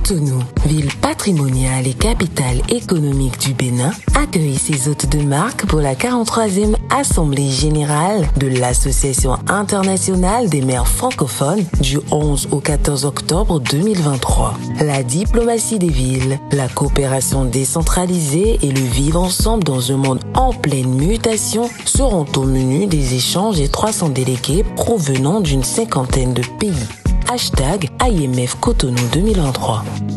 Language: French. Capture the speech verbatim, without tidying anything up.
Cotonou, ville patrimoniale et capitale économique du Bénin, accueille ses hôtes de marque pour la quarante-troisième Assemblée générale de l'Association internationale des maires francophones du onze au quatorze octobre deux mille vingt-trois. La diplomatie des villes, la coopération décentralisée et le vivre ensemble dans un monde en pleine mutation seront au menu des échanges des trois cents délégués provenant d'une cinquantaine de pays. Hashtag I M F Cotonou deux mille vingt-trois.